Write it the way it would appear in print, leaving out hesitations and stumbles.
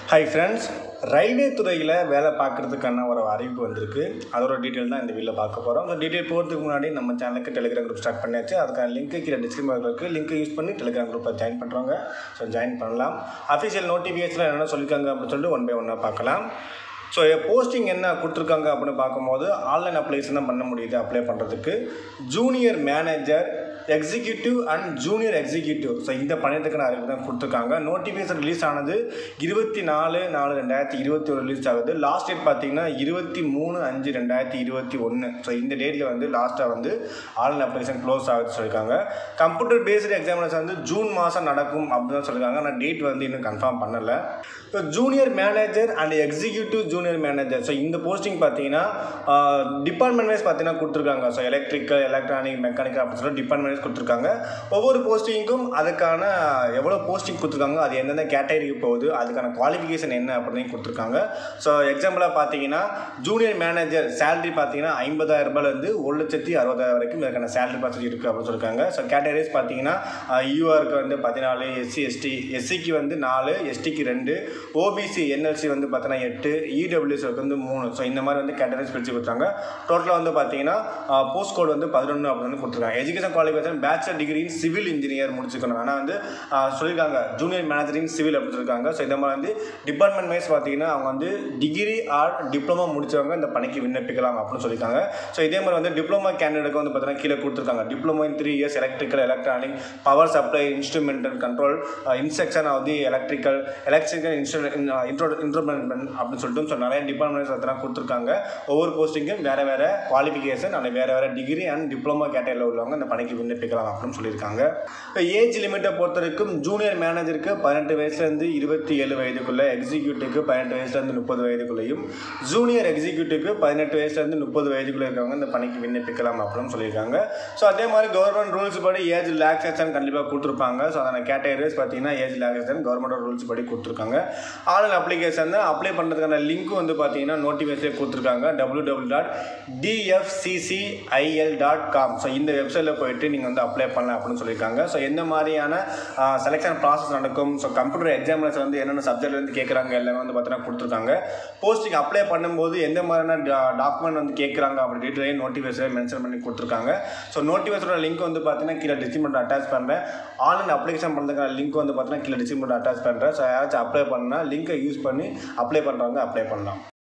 Hi friends, railway துறையில் வேலை பார்க்குறதுக்கான ஒரு அறிவிப்பு வந்திருக்கு. அதோட டீட்டெயில் தான் இந்த வீடியோவில் பார்க்க போகிறோம். அந்த டீட்டெயில் போகிறதுக்கு முன்னாடி நம்ம சேனலுக்கு டெலிகிராம் குரூப் ஸ்டார்ட் பண்ணியாச்சு. அதுக்கான லிங்க்கு கீழே டிஸ்கிரிப்ஷனில் இருக்குது. லிங்க்கை யூஸ் பண்ணி டெலிகிராம் குரூப்பை ஜாயின் பண்ணுறவங்க ஜாயின் பண்ணலாம். அஃபிஷியல் நோட்டிஃபிகேஷனில் என்னென்ன சொல்லியிருக்காங்க அப்படின்னு சொல்லிட்டு ஒன் பை ஒன்னாக பார்க்கலாம். ஸோ போஸ்டிங் என்ன கொடுத்துருக்காங்க அப்படின்னு பார்க்கும்போது ஆன்லைன் அப்ளிகேஷன் தான் பண்ண முடியுது. அப்ளை பண்ணுறதுக்கு junior manager, executive and junior executive, so இந்த பணியத்துக்கான அறிவிப்பு தான் கொடுத்துருக்காங்க. நோட்டிஃபிகேஷன் ரிலீஸ் ஆனது 24/4/2021 ரிலீஸ் ஆகுது. லாஸ்ட் டேட் பார்த்தீங்கன்னா 23/5/2021. ஸோ இந்த டேட்டில் லாஸ்ட்டாக ஆன்லைன் அப்ளிகேஷன் க்ளோஸ் ஆகுது சொல்லியிருக்காங்க. கம்ப்யூட்டர் பேஸ்டு எக்ஸாமினேஷன் ஜூன் மாதம் நடக்கும் அப்படின்னு தான் சொல்லியிருக்காங்க. ஆனால் டேட் இன்னும் கன்ஃபார்ம் பண்ணலை. So junior manager and executive junior manager, so இந்த போஸ்டிங் பார்த்தீங்கன்னா டிபார்ட்மெண்ட் வைஸ் பார்த்தீங்கன்னா கொடுத்துருக்காங்க. ஸோ எலக்ட்ரிக்கல், எலக்ட்ரானிக், மெக்கானிக்கல் அப்படின்னு சொல்லி டிபார்ட்மெண்ட் வைஸ் கொடுத்துருக்காங்க. ஒவ்வொரு போஸ்டிங்க்கும் அதுக்கான எவ்வளோ போஸ்டிங் கொடுத்துருக்காங்க, அது எந்தெந்த கேட்டகரிக்கு போகுது, அதுக்கான குவாலிஃபிகேஷன் என்ன அப்படின்னு கொடுத்துருக்காங்க. ஸோ எக்ஸாம்பிளாக பார்த்தீங்கன்னா ஜூனியர் மேனேஜர் சேலரி பார்த்தீங்கன்னா 50,000 1,60,000 வரைக்கும் இதுக்கான சேலரி பார்த்து இருக்குது அப்படின்னு சொல்லியிருக்காங்க. ஸோ கேட்டகரிஸ் பார்த்தீங்கன்னா யூஆருக்கு 14, எஸ்சி எஸ்டி, எஸ்சிக்கு 4, எஸ்டிக்கு 2, ஓபிசி என்எல்சி பார்த்தீங்கன்னா 8, இடபிள்யூஎஸ்க்கு 3. ஸோ இந்த மாதிரி கேட்டகரிஸ் பிரித்து கொடுத்தாங்க. டோட்டலாக பார்த்தீங்கன்னா போஸ்ட் கோட் 11 அப்படின்னு கொடுத்துருக்காங்க. Education qualification bachelor degree in civil engineer முடிச்சுக்கணும். ஆனால் சொல்லியிருக்காங்க ஜூனியர் மேனேஜர் இன் சிவில் அப்படின்னு சொல்லியிருக்காங்க. ஸோ இந்த மாதிரி டிபார்ட்மெண்ட் வைஸ் பார்த்தீங்கன்னா அவங்க டிகிரி ஆர் டிப்ளமோ முடிச்சவங்க இந்த பணிக்கு விண்ணப்பிக்கலாம் அப்படின்னு சொல்லியிருக்காங்க. ஸோ இதே மாதிரி டிப்ளமோ கேண்டிடேட்டுக்கு பார்த்தீங்கன்னா கீழே கொடுத்துருக்காங்க. Diploma in 3 years electrical, electronic, power supply, instrument and control, instruction electrical instrument அப்படின்னு சொல்லிட்டு ஸோ நிறைய டிபார்ட்மெண்ட்ஸ் அதெல்லாம் கொடுத்துருக்காங்க. ஒவ்வொரு போஸ்டிங்கும் வேறு வேறு குவாலிஃபிகேஷன் அண்ட் வேறு வேறு டிகிரி அண்ட் டிப்ளமோ கேட்டகரியில் உள்ளவங்க இந்த பணிக்கு விண்ணப்பிக்கலாம் அப்படின்னு சொல்லியிருக்காங்க. ஏஜ் லிமிட்டை பொறுத்த வரைக்கும் ஜூனியர் மேனேஜருக்கு 18 வயசுலேருந்து 27 வயதுக்குள்ளே, எக்ஸிக்யூட்டிவ்க்கு 18 வயசுலேருந்து 30 வயதுக்குள்ளேயும், ஜூனியர் எக்ஸிக்யூட்டிவ்க்கு 18 வயசுலேருந்து 30 வயதுக்குள்ளே இருக்கவங்க இந்த பணிக்கு விண்ணப்பிக்கலாம் அப்படின்னு சொல்லியிருக்காங்க. ஸோ அதே மாதிரி கவர்மெண்ட் ரூல்ஸ் படி ஏஜ் ரிலாக்ஸேஷன் கண்டிப்பாக கொடுத்துருப்பாங்க. ஸோ அதனால் கேட்டகரிஸ் பார்த்தீங்கன்னா ஏஜ் ரிலாக்ஸேஷன் கவர்மெண்ட் ரூல்ஸ் படி கொடுத்துருக்காங்க. ஆன்லைன் அப்ளிகேஷன் அப்ளை பண்ணுறதுக்கான லிங்க் பார்த்தீங்கன்னா நோட்டிஃபிகேஷன் கொடுத்துருக்காங்க. www.dfccil.com. ஸோ இந்த வெப்சைட்டில் போயிட்டு நீங்கள் அப்ளை பண்ணலாம் அப்படின்னு சொல்லியிருக்காங்க. ஸோ எந்த மாதிரியான செலெக்ஷன் ப்ராசஸ் நடக்கும், ஸோ கம்ப்யூட்டர் எக்ஸாமினேஷன் என்னென்ன சப்ஜெக்ட்லேருந்து கேட்குறாங்க எல்லாமே பார்த்தீங்கன்னா கொடுத்துருக்காங்க. போஸ்டிங் அப்ளை பண்ணும்போது எந்த மாதிரியான டாக்குமெண்ட் கேட்குறாங்க அப்படி டீட்டெயிலையும் நோட்டிஃபிகேஷன் மென்ஷன் பண்ணி கொடுத்துருக்காங்க. ஸோ நோட்டிஃபிகேஷனோட லிங்க் பார்த்தீங்கன்னா கீழே டிஸ்கிரிப்ஷனில் அட்டாச் பண்ணுறேன். ஆன்லைன் அப்ளிகேஷன் பண்ணுறதுக்கான லிங்க் பார்த்தீங்கன்னா கீழே டிஸ்கிரிப்ஷனில் அட்டாச் பண்ணுறேன். ஸோ யாராச்சும் அப்ளை பண்ணால் லிங்கை யூஸ் பண்ணி அப்ளை பண்ணுறவங்க அப்ளை பண்ணலாம்.